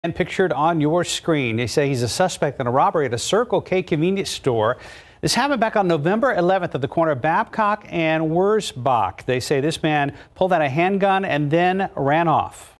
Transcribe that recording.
And pictured on your screen, they say he's a suspect in a robbery at a Circle K convenience store. This happened back on November 11th at the corner of Babcock and Wurzbach. They say this man pulled out a handgun and then ran off.